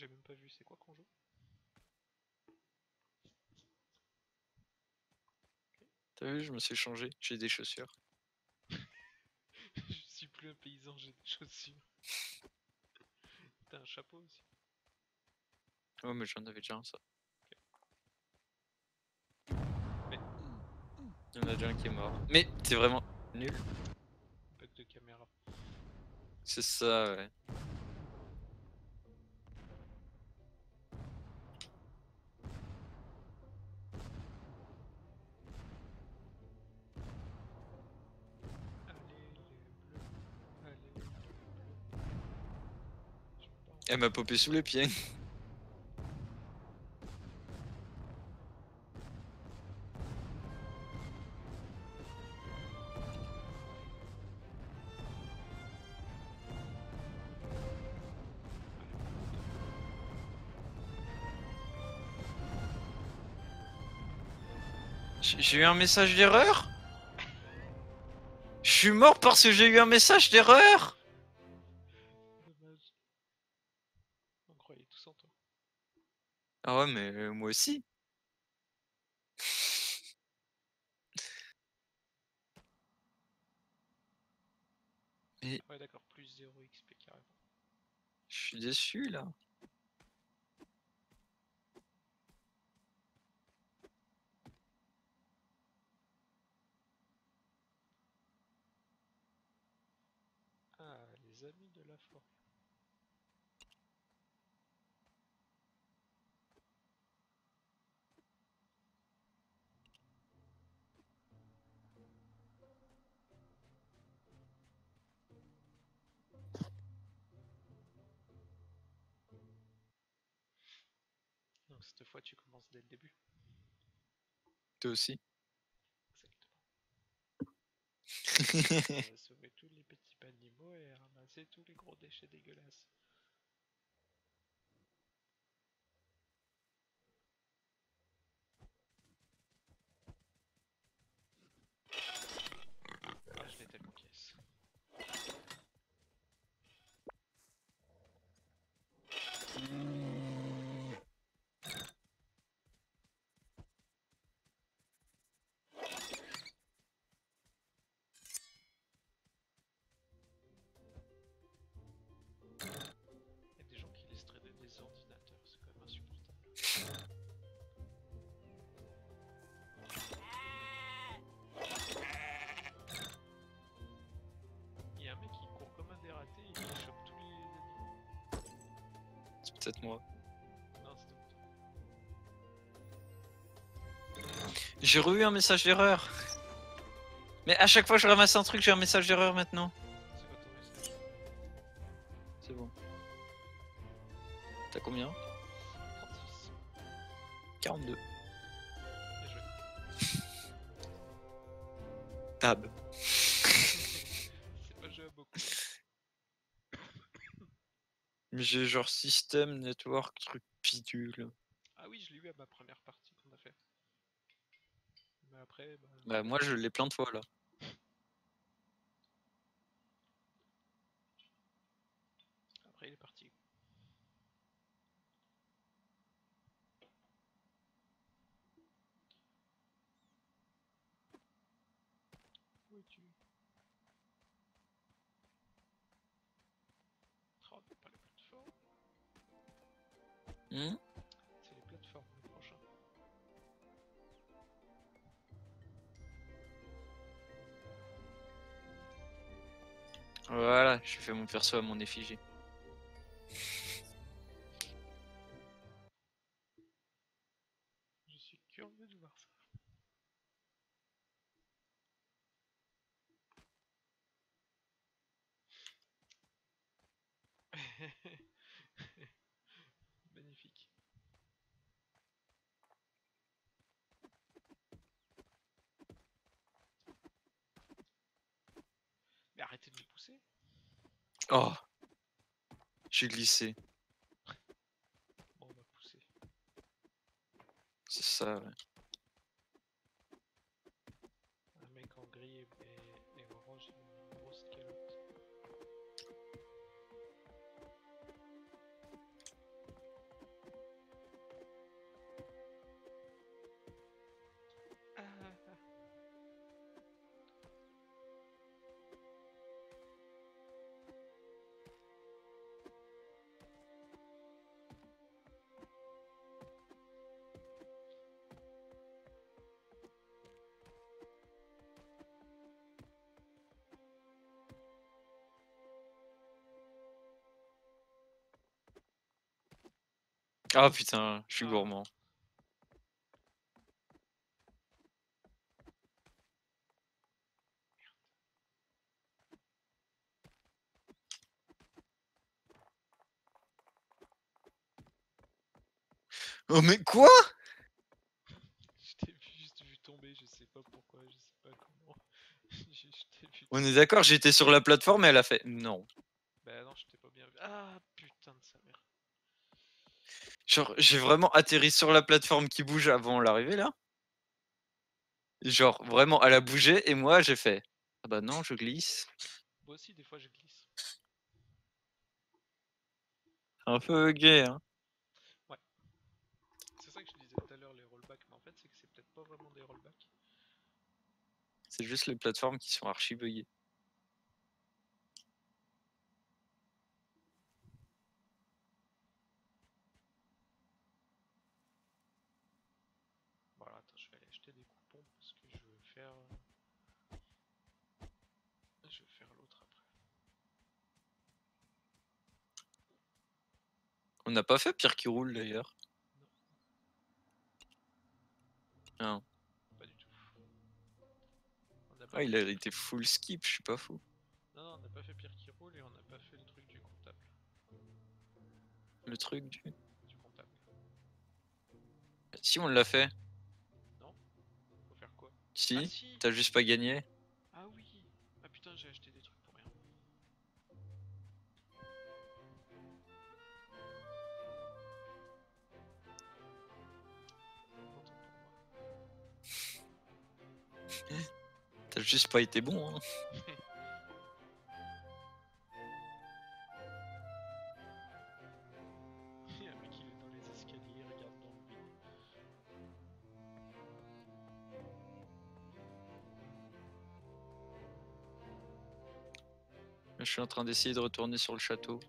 j'ai même pas vu, c'est quoi qu'on joue? T'as vu, je me suis changé, j'ai des chaussures. Je suis plus un paysan, j'ai des chaussures. T'as un chapeau aussi. Ouais, mais j'en avais déjà un, ça. Mais Il y en a déjà un qui est mort. Mais t'es vraiment nul. bug de caméra. C'est ça, ouais. Allez les bleus, allez les bleus. Je peux pas en Elle m'a popé sous les pieds. J'ai eu un message d'erreur? Je suis mort parce que j'ai eu un message d'erreur? Dommage. On croyait tous en toi. Ah ouais, mais moi aussi. Mais Ah ouais d'accord, plus 0 XP carrément. je suis déçu là. Ah, les amis de la forêt. Donc cette fois tu commences dès le début. Toi aussi. Exactement. On va sauver tous les petits animaux et ramasser tous les gros déchets dégueulasses. Ah, je l'ai tellement caisse. Il y a des gens qui laissent traîner des ordinateurs, c'est quand même insupportable. Il y a un mec qui court comme un dératé et il chope tous les animaux. C'est peut-être moi. Non, c'était J'ai eu un message d'erreur. Mais à chaque fois que je ramasse un truc, j'ai un message d'erreur maintenant. c'est quoi ton message? C'est bon. T'as combien? 36. 42. Bien joué. Tab. C'est pas joué à beaucoup. Mais j'ai genre système, network, truc bidule. Ah oui, je l'ai eu à ma première partie qu'on a fait. Mais après, bah... Bah moi je l'ai plein de fois là. Après il est parti. Où es-tu? Oh, pas les plateformes. C'est les plateformes le prochain. Voilà, je fais mon perso à mon effigie. Je suis curieux de voir ça. Magnifique. Mais arrêtez de me pousser. Oh, j'ai glissé. Bon, on va pousser. C'est ça, ouais. Un mec en gris et orange, une grosse calotte. Ah putain, je suis Ah. gourmand. Oh mais quoi? Je t'ai juste vu tomber, je sais pas pourquoi, je sais pas comment. Je t'ai vu On est tomber. d'accord, j'étais sur la plateforme et elle a fait non. Bah non, je t'ai pas bien vu. Ah putain de sa mère. Genre, j'ai vraiment atterri sur la plateforme qui bouge avant l'arrivée là. Genre, vraiment, elle a bougé et moi j'ai fait ah bah non, je glisse. Moi aussi, des fois, je glisse. Un peu gay, hein. C'est ça que je disais tout à l'heure, les rollbacks, mais en fait, c'est que c'est peut-être pas vraiment des rollbacks. C'est juste les plateformes qui sont archi buggées. Voilà, attends, je vais aller acheter des coupons parce que je veux faire. Je vais faire l'autre après. On n'a pas fait Pierre qui roule d'ailleurs. Non. Pas du tout. On n'a pas Ah, il fait a Pierre été qui roule. full skip, je suis pas fou. Non, on n'a pas fait Pierre qui roule et on n'a pas fait le truc du comptable. Le truc du. Du comptable. Si on l'a fait. Non? Faut faire quoi? Ah Si, si! t'as juste pas gagné. Ah oui! Ah putain, j'ai acheté des trucs pour rien. Autant pour moi. T'as juste pas été bon, hein. Il y a un mec, il est dans les escaliers, il regarde dans le vide. Je suis en train d'essayer de retourner sur le château.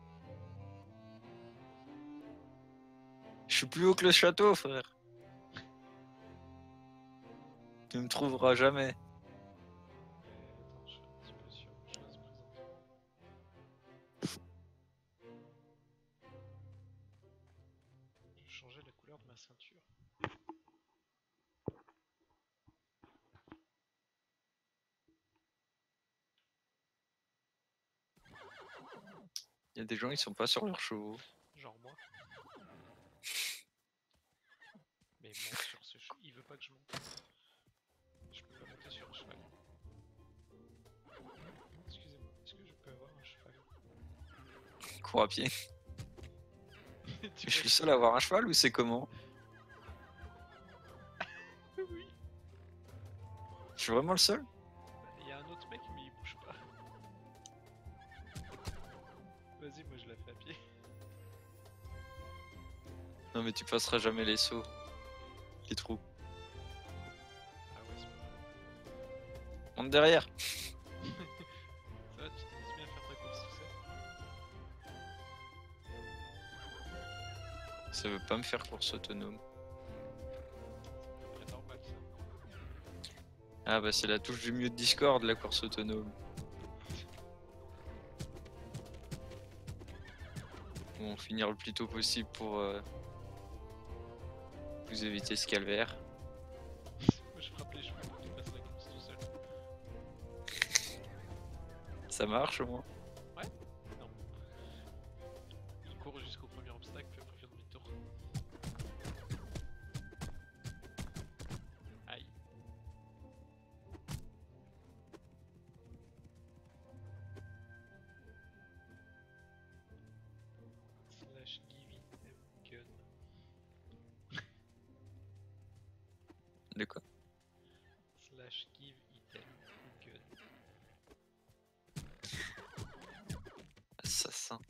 Je suis plus haut que le château, frère. Tu me trouveras jamais. Attends, je suis un petit peu sur autre chose présentement. Je vais changer la couleur de ma ceinture. Il y a des gens, ils sont pas sur leurs chevaux. Genre moi. Mais monte sur ce cheval. Il veut pas que je monte. Je peux pas monter sur un cheval. Excusez-moi, est-ce que je peux avoir un cheval? Cours à pied. Tu Je suis le vois, seul à avoir un cheval ou c'est comment? oui. Je suis vraiment le seul? Il y a un autre mec, mais il bouge pas. Vas-y, moi je la fais à pied. Non mais tu passeras jamais les sauts. Les trous. Ah ouais, c'est pas Monte derrière. ça va, tu t'amuses bien à faire ta course, tu sais? Ça veut pas me faire course autonome. C'est à peu près normal ça. Ah bah c'est la touche du mute Discord, la course autonome. Bon, finir le plus tôt possible pour vous éviter ce calvaire. Moi je frappe les chevaux pour qu'il fasse la course tout seul. Ça marche au moins. Ouais? Non. Il court jusqu'au premier obstacle, puis après il fait demi-tour. Aïe. Slash give it a gun. De quoi? Slash give item gun. Assassin.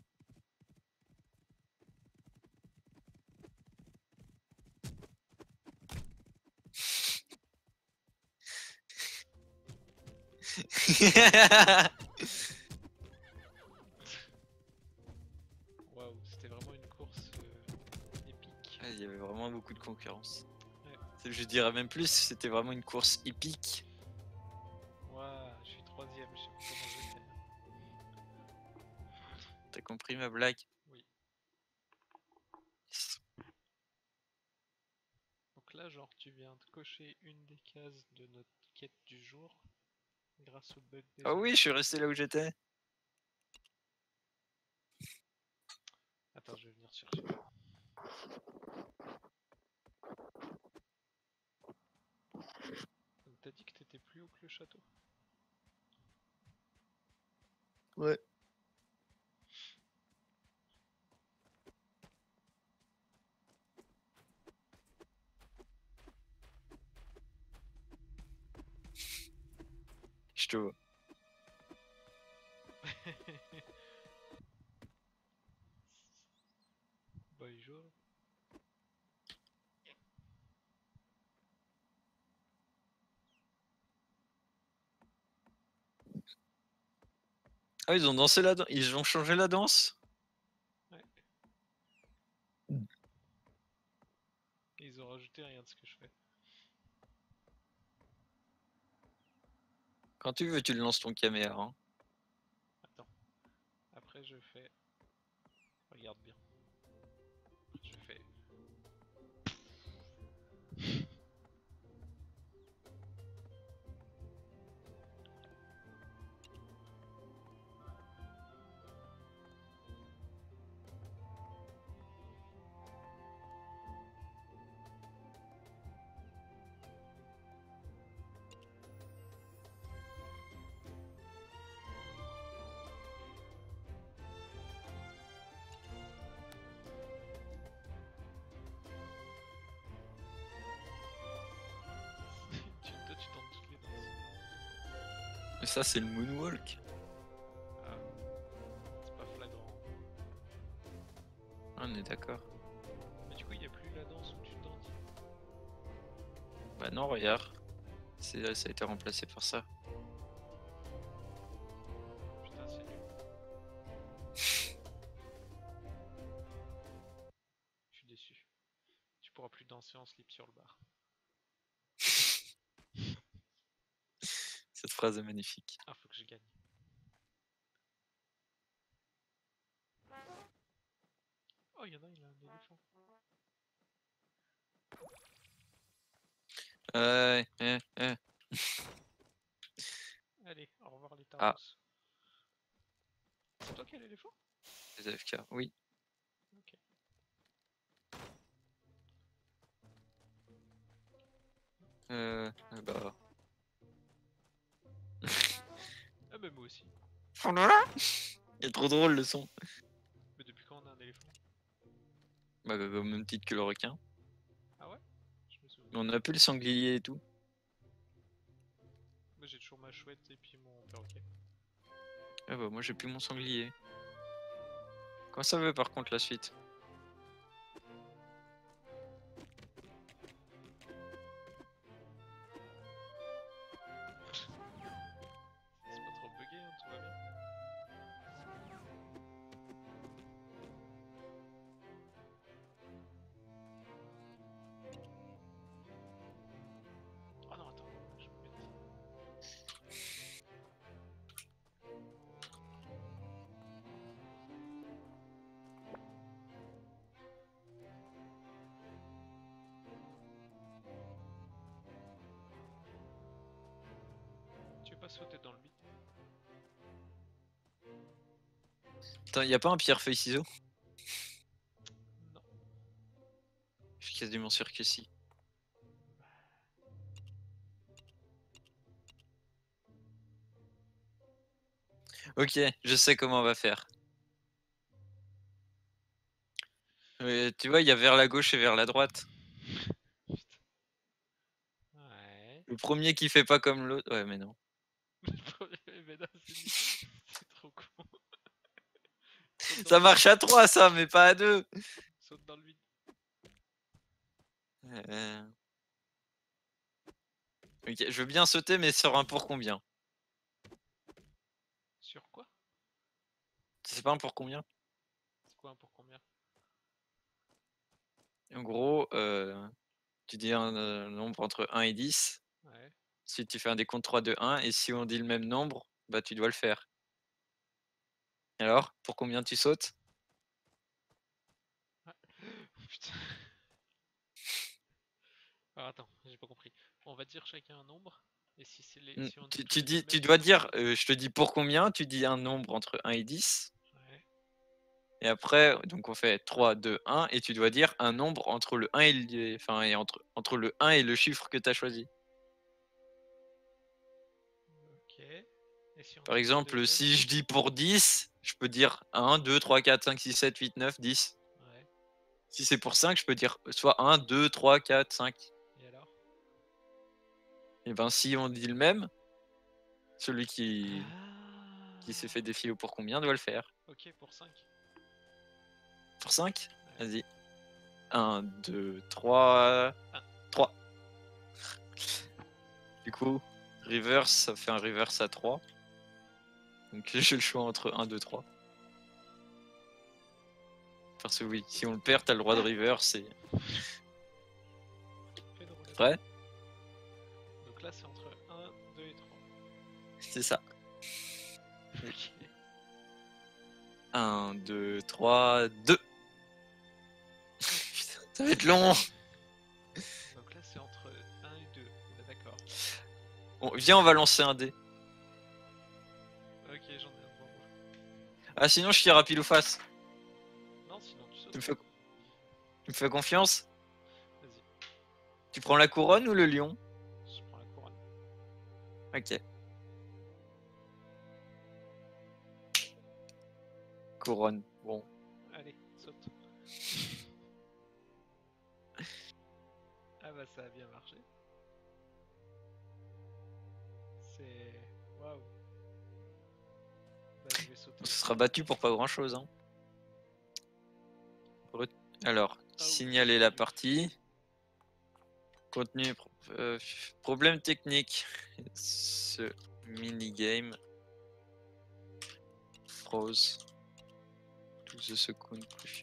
Waouh, c'était vraiment une course épique. Ah, il y avait vraiment beaucoup de concurrence. Ouais. Je dirais même plus, c'était vraiment une course épique. Waouh, je suis troisième, je sais pas comment je vais faire. T'as compris ma blague? Oui. là, genre, tu viens de cocher une des cases de notre quête du jour grâce au bug des Ah oui, je suis resté là où j'étais. Attends, je vais venir chercher. Donc, t'as dit que t'étais plus haut que le château? Ouais. Je te vois. Bonjour. Ah, ils ont dansé là, ils ont changé la danse. Ouais. Et ils ont rajouté rien de ce que je fais. Quand tu veux, tu lances ton caméra. Hein. Attends. Après, je fais. Regarde bien. Après, je fais. Toi, tu tentes toutes les danses. Et ça, c'est le moonwalk. Ah. C'est pas flagrant. Ah, on est d'accord. Mais du coup, il n'y a plus la danse où tu danses. Bah non, regarde. Ça a été remplacé par ça. Putain, c'est nul. Je suis déçu. Tu pourras plus danser en slip sur le bar. Cette phrase est magnifique. Ah, faut que je gagne. Oh, il y en a, il a un éléphant. Ouais. Allez, au revoir les Ah, Taros. C'est toi qui as l'éléphant? les AFK, oui. Ok. Bah. Ah bah moi aussi. Il est trop drôle le son. Mais depuis quand on a un éléphant? Bah, au même titre que le requin. Ah ouais? Je me souviens. On a plus le sanglier et tout. Moi j'ai toujours ma chouette et puis mon perroquet. Ah bah, moi j'ai plus mon sanglier. Comment ça veut par contre la suite? C'est pas trop bugué, hein, tout va bien. Oh non, attends, je vais me mettre. Tu veux pas sauter dans le vide? Attends, y a pas un pierre feuille ciseaux? Non. Je suis quasiment sûr que si. Ok, je sais comment on va faire. Tu vois, il y a vers la gauche et vers la droite. Putain. Ouais. Le premier qui fait pas comme l'autre. Ouais, mais non. Mais non, c'est trop con. Saute dans Ça le vide. marche à 3 ça, mais pas à 2. Saute dans le vide. Ok, je veux bien sauter, mais sur un pour combien? Sur quoi? C'est pas un pour combien? C'est quoi un pour combien? En gros, tu dis un nombre entre 1 et 10. Ouais. Ensuite, tu fais un décompte 3 de 1. Et si on dit le même nombre, bah tu dois le faire. Alors, pour combien tu sautes? Ah. Putain. Alors attends, j'ai pas compris. On va dire chacun un nombre. Et si c'est les. Hmm, Si on dit tous Tu les deux dis, le tu même dois nombre. dire, je te dis pour combien, tu dis un nombre entre 1 et 10. Ouais. Et après, donc on fait 3, 2, 1, et tu dois dire un nombre entre le 1 et enfin, et entre le 1 et le chiffre que tu as choisi. Ok. Et si on Par dit tous les deux le exemple, même. si je dis pour 10, je peux dire 1, 2, 3, 4, 5, 6, 7, 8, 9, 10. Ouais. Si c'est pour 5, je peux dire soit 1, 2, 3, 4, 5. Et alors? Et ben si on dit le même, celui qui s'est fait Ah. défiler au pour combien doit le faire. Ok, pour 5. Pour 5, Ouais. vas-y. 1, 2, 3, Un. 3. Du coup, reverse, ça fait un reverse à 3. Donc j'ai le choix entre 1, 2, 3. Parce que oui, si on le perd, t'as le droit de reverse. Et... Fais une roulette. Prêt? Donc là, c'est entre 1, 2 et 3. C'est ça. Ok. 1, 2, 3, 2. Putain, ça va être long. Donc là, c'est entre 1 et 2. On est d'accord. Bon, viens, on va lancer un dé. Ok, j'en ai un devant moi. Ah, sinon, je tire à pile ou face. Non, sinon tu sautes. Tu me fais confiance? Vas-y, Tu prends la couronne ou le lion? je prends la couronne. Ok. Couronne. Bon. Allez, saute. Ah bah ça a bien marché. C'est... Waouh. Bah je vais sauter On se aussi. sera battu pour pas grand chose. Hein. Alors, Ah oui, signaler la partie. Contenu. Problème technique. Ce minigame. Froze. To the second push.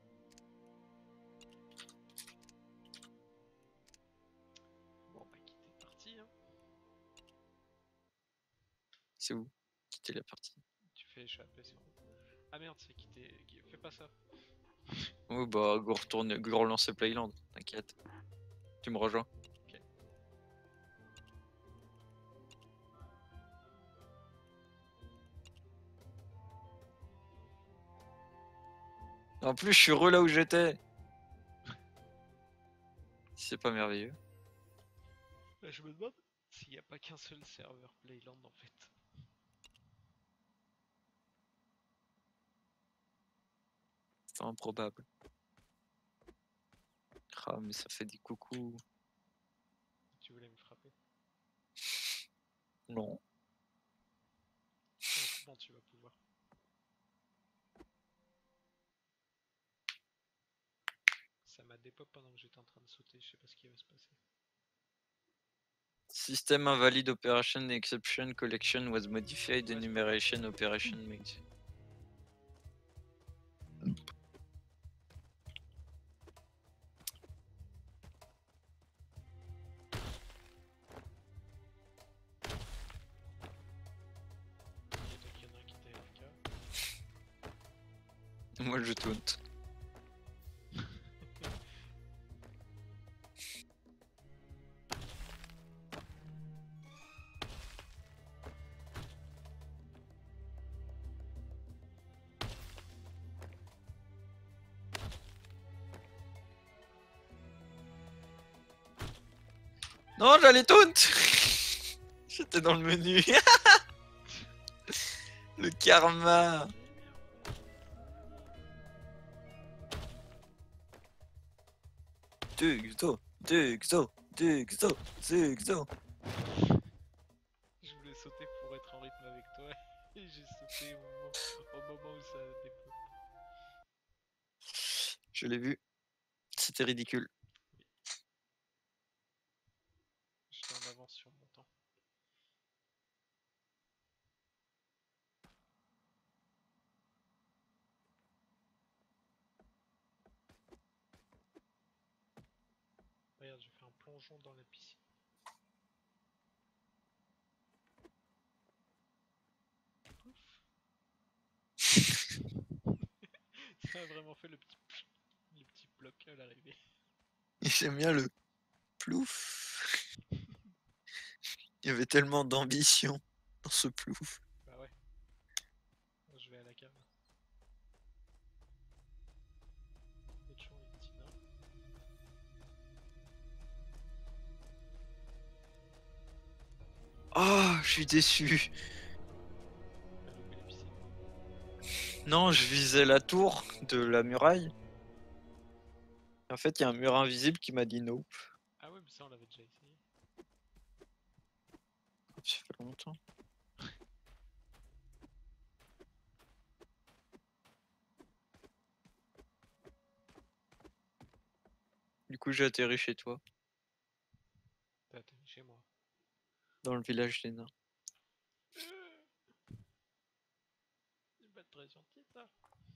Bon bah quitter partie. Hein. C'est où? Quitter la partie. Tu fais échapper sur... Ah merde, c'est quitter... Fais pas ça. Oh bah, go retourner, go relancer Playland. T'inquiète. Tu me rejoins. Ok. En plus, je suis heureux là où j'étais. C'est pas merveilleux. Bah, je me demande s'il n'y a pas qu'un seul serveur Playland en fait. C'est improbable. Ah, mais ça fait des coucous. Tu voulais me frapper. Non. Bon, tu vas pouvoir. Ça m'a dépop pendant que j'étais en train de sauter, je sais pas ce qui va se passer. System invalid operation exception collection was modified enumeration operation made. Peut-être qu'il y en a un qui était AFK. Moi je taunt. Non, j'allais taunt. J'étais dans le menu. Le karma. Dugzo, Dugzo, Dugzo, Dugzo. Je voulais sauter pour être en rythme avec toi et j'ai sauté au moment où ça dépop. Je l'ai vu. C'était ridicule. J'étais en avance sur mon temps. Regarde, j'ai fait un plongeon dans la piscine. Ouf. Ça a vraiment fait le petit bloc à l'arrivée. J'aime bien le plouf. Il y avait tellement d'ambition dans ce plouf. Bah ouais. Moi, je vais à la cave. Et toujours les petits nains. Oh, je suis déçu. On a loupé les piscines. Non, je visais la tour de la muraille. En fait, il y a un mur invisible qui m'a dit no. Ah ouais, mais ça, on l'avait déjà essayé. Ça fait longtemps. Du coup, j'ai atterri chez toi, T'as atterri chez moi. dans le village des nains. C'est pas très gentil, ça.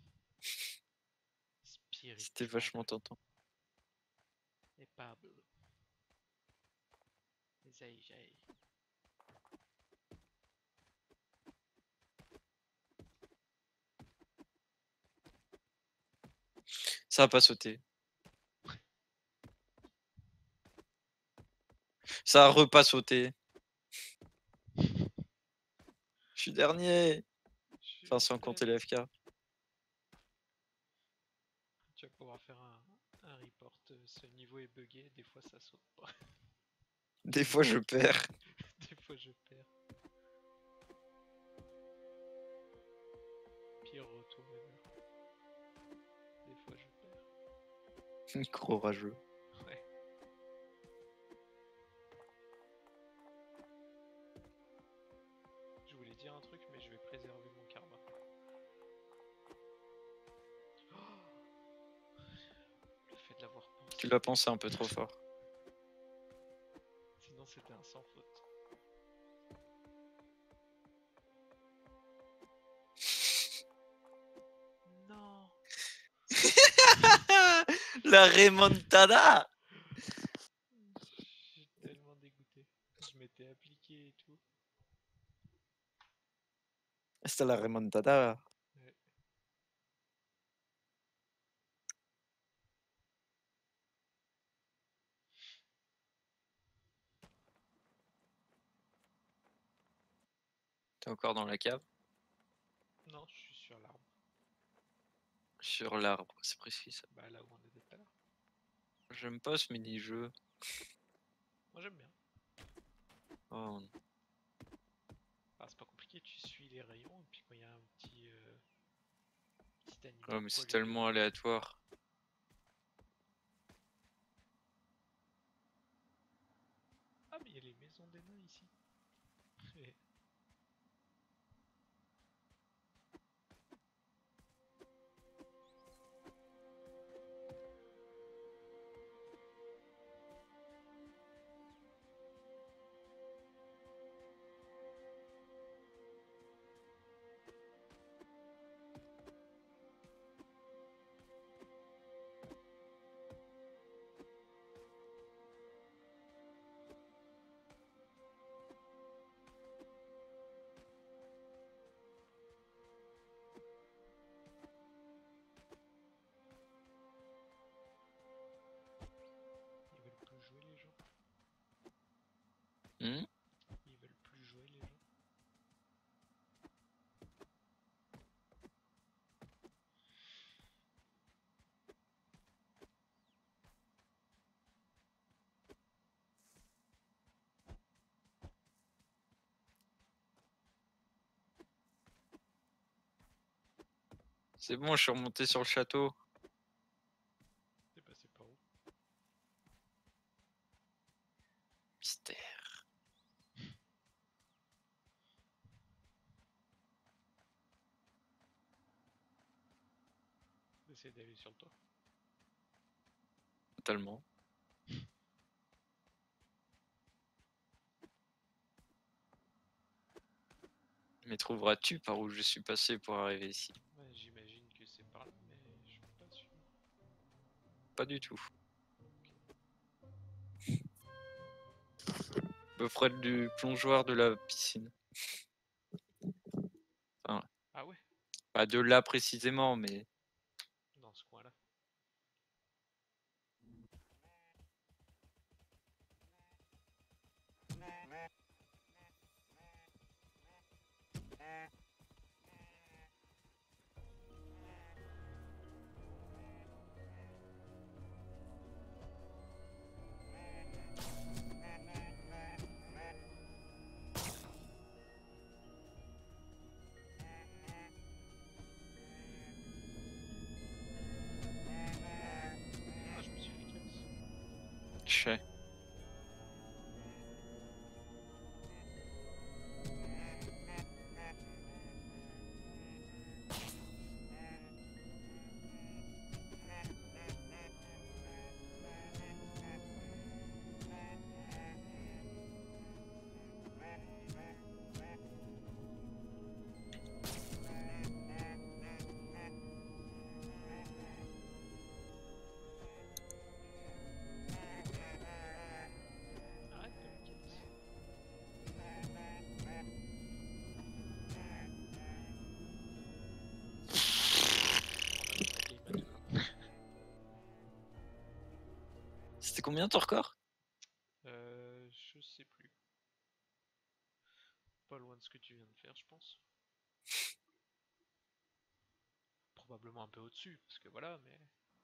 C'était Spiritual. vachement tentant. Et Pablo. Et Zay. Ça a pas sauté. Ça a repas sauté. Je suis dernier. Enfin, sans compter les FK. Tu vas pouvoir faire un report. Ce niveau est buggé, des fois ça saute pas. Des fois, je perds. Des fois je perds. Pire retour ever. Des fois je perds. Gros rageux. Ouais. Je voulais dire un truc, mais je vais préserver mon karma. Le fait de l'avoir pensé. Tu l'as pensé un peu trop fort. Sinon c'était un sans faute. Non. La remontada. Je suis tellement dégoûté. Je m'étais appliqué et tout. C'était la remontada. Ouais. T'es encore dans la cave? Non, je suis sur l'arbre. Sur l'arbre, c'est précis ça. Bah là où on était tout à l'heure. J'aime pas ce mini-jeu. Moi j'aime bien. Oh, Ah, c'est pas compliqué, tu suis les rayons et puis quand il y a un petit animal oh, mais c'est poilu tellement devant. aléatoire. Ah mais il y a les maisons des nains ici. Ils veulent plus jouer les gens. Hmm. Ils veulent plus jouer les gens. C'est bon, je suis remonté sur le château. C'est passé par où? Mystère. D'essayer d'aller sur le toit. Totalement. Mais trouveras-tu par où je suis passé pour arriver ici? Ouais, j'imagine que c'est par là, mais je suis pas sûr. Pas du tout. Près du plongeoir de la piscine. Enfin, Ah ouais, pas de là précisément, mais dans ce coin-là. combien ton record? Je sais plus. Pas loin de ce que tu viens de faire, je pense. Probablement un peu au-dessus, parce que voilà, mais...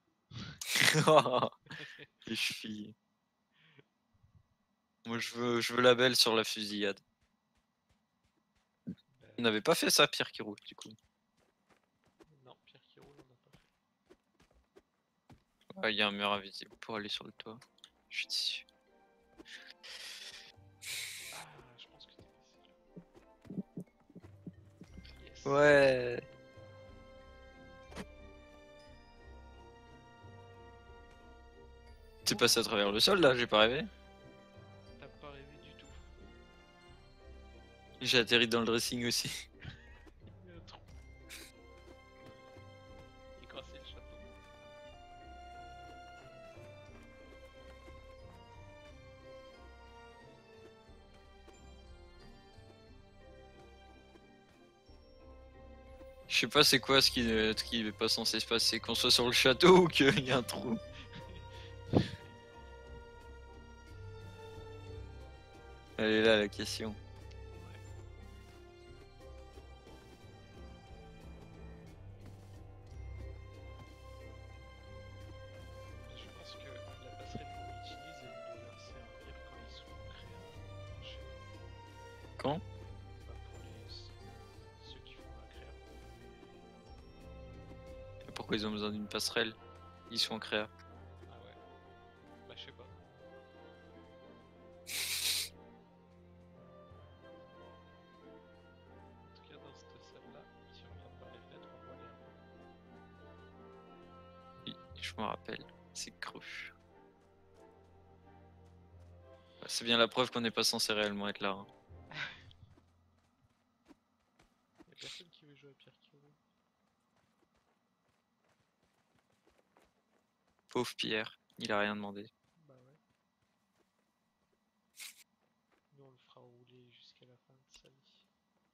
Les chevilles. Moi je veux la belle sur la fusillade. On n'avait pas fait ça, Pierre qui roule, du coup. Non, Pierre qui roule, on n'a pas fait. Il y a un mur invisible pour aller sur le toit. Je suis dessus. Ah, je pense que t'es passé là. Yes. Ouais. T'es passé à travers le sol là, j'ai pas rêvé. T'as pas rêvé du tout. J'ai atterri dans le dressing aussi. Il y a un trou. Écraser le château. Je sais pas c'est quoi ce qui est pas censé se passer, qu'on soit sur le château ou qu'il y a un trou. Elle est là la question. Je pense que la passerelle qu'on utilise, elle doit leur servir quand ils sont créa. Quand? Bah pour ceux qui font la créa. Pourquoi ils ont besoin d'une passerelle? Ils sont en créa. Ah ouais. Bah je sais pas. En tout cas dans cette salle là, si on regarde par les fenêtres, on voit les Oui, je me rappelle, c'est cru. C'est bien la preuve qu'on n'est pas censé réellement être là. Hein. Y'a personne qui veut jouer à Pierre qui roule. Pauvre Pierre, il a rien demandé. Bah ouais. Nous on le fera rouler jusqu'à la fin de sa vie.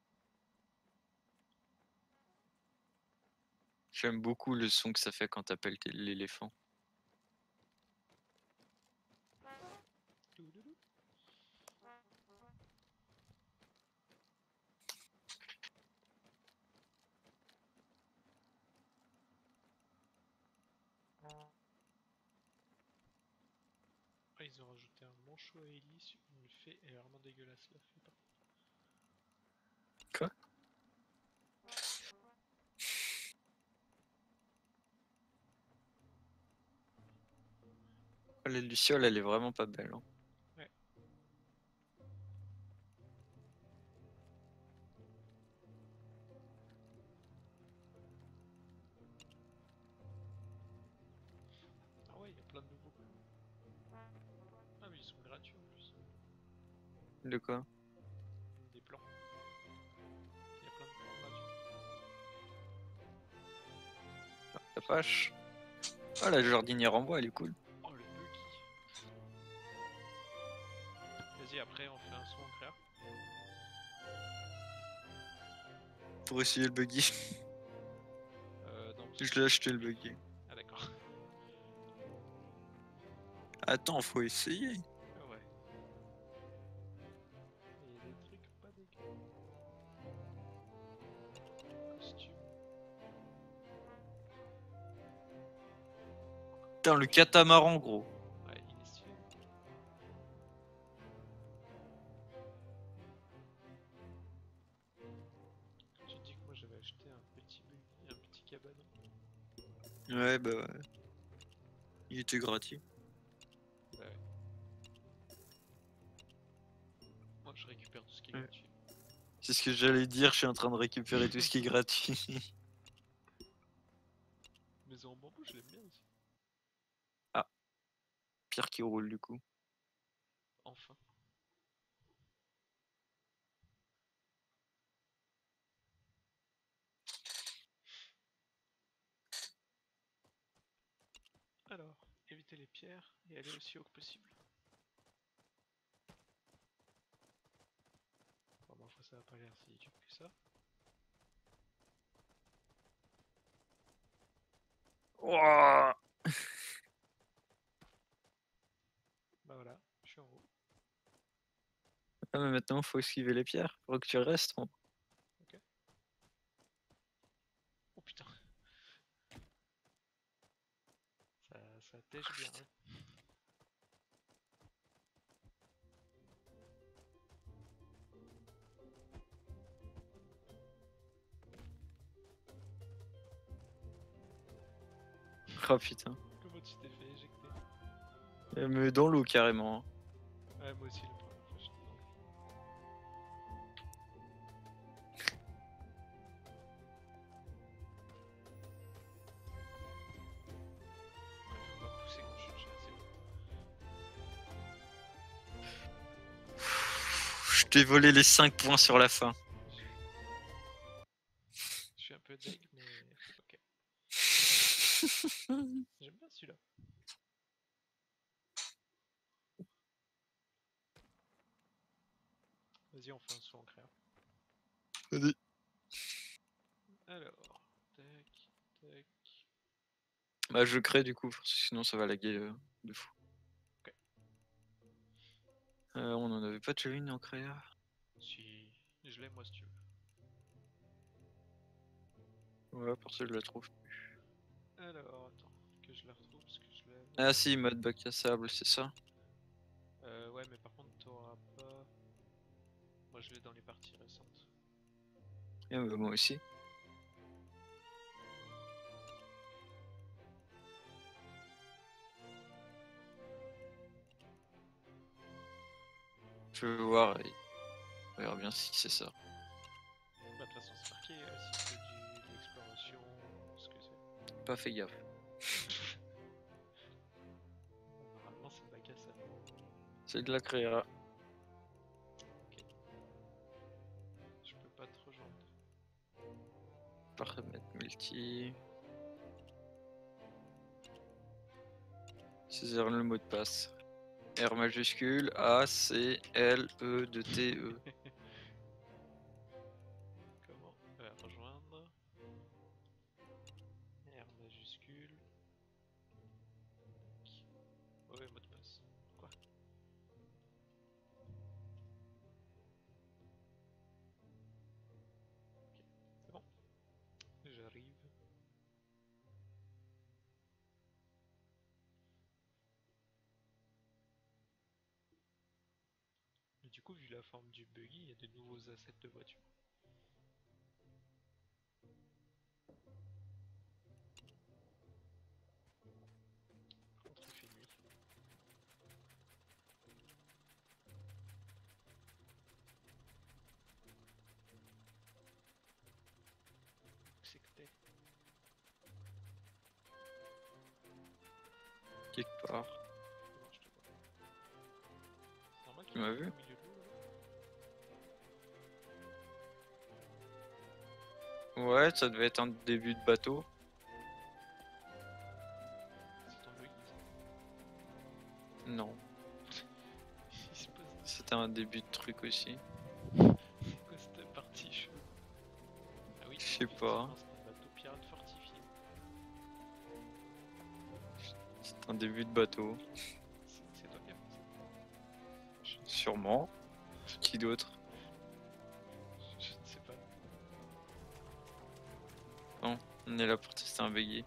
J'aime beaucoup le son que ça fait quand t'appelles l'éléphant. Doudoudou. Ah, ils ont rajouté un manchot à hélice, une fée, elle est vraiment dégueulasse la fée par contre. Quoi? La luciole, elle est vraiment pas belle. Hein. Ouais. Ah ouais, il y a plein de nouveaux. Ah mais ils sont gratuits en plus. De quoi? Des plans. Il y a plein de plans gratuits. La vache. Ah, la jardinière en bois, elle est cool. Oh le buggy. Vas-y après on fait un son en créa. Pour essayer le buggy. Non, parce Je que l'ai c'est acheté du le buggy. Ah d'accord. Attends, faut essayer. Ah ouais. Il y a des trucs pas dégueu. Costume. Putain, le catamaran, gros. Ouais, il est stylé. Tu te dis que moi j'avais acheté un petit buggy, un petit cabanon. Ouais, bah ouais. Il était gratuit. Bah ouais. Moi je récupère tout ce qui est Ouais. gratuit. C'est ce que j'allais dire, je suis en train de récupérer tout ce qui est gratuit. Maison en bambou, je l'aime bien aussi. Ah, Pierre qui roule du coup. Enfin. Alors, éviter les pierres et aller aussi haut que possible. Bon, ma foi, ça va pas l'air si dur que ça. Ouah. Ah, mais maintenant, faut esquiver les pierres. Faut que tu restes. Bon. Oh putain. Ça tèche bien. Hein. Oh putain. Comment tu t'es fait éjecter? Mais dans l'eau carrément. Ouais, moi aussi, la première fois, j'étais dans l'eau. Ouais, faut pas pousser quand je suis déjà assez haut. Je t'ai volé les 5 points sur la fin. Je suis un peu deg, mais ok. J'aime bien celui-là. Vas-y, on fait un saut en créa. Vas-y. Alors, tac, tac. Bah, je crée du coup, parce que sinon ça va laguer de fou. Ok. On en avait pas déjà une en créa. Si, je l'ai moi si tu veux. Ouais, pour ça je la trouve. Alors, attends, que je la retrouve parce que je l'avais. Ah si, mode bac à sable, c'est ça. Ouais, mais par contre, t'auras pas. Moi, je l'ai dans les parties récentes. Et moi aussi. Je vais voir et on verra bien si c'est ça. Bah, de toute façon, c'est marqué si c'est de l'exploration, ce que c'est. Pas fait gaffe. Normalement, c'est bac à sable. C'est de la créa. Ok. Je peux pas te rejoindre. Paramètres multi. Saisir le mot de passe. R majuscule A C L E de T E. Comment rejoindre R majuscule. Ouais, mot de passe. Quoi? Ok, c'est bon. J'arrive. Et du coup, vu la forme du buggy, il y a de nouveaux assets de voiture. Par contre, il fait nuit. Où c'est que t'es? Quelque part. Non, je te vois. C'est normal Tu qu'il m'as est vu? au milieu de l'eau là. Ouais, ça devait être un début de bateau. C'est ton buggy ça. Non. Il se passe. C'était un début de truc aussi. C'est quoi cette partie chelou? Ah oui, Je non, sais pas. effectivement, c'est un bateau pirate fortifié. C'est un début de bateau. C'est toi qui as fait ça? Sûrement. Qui d'autre? Je ne sais pas. Non, on est là pour tester un buggy.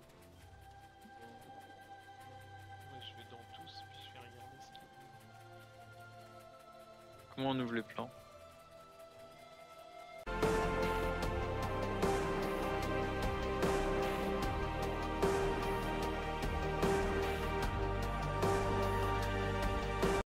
Moi je vais dans tous, puis je vais regarder ce qu'il y a. Comment on ouvre les plans?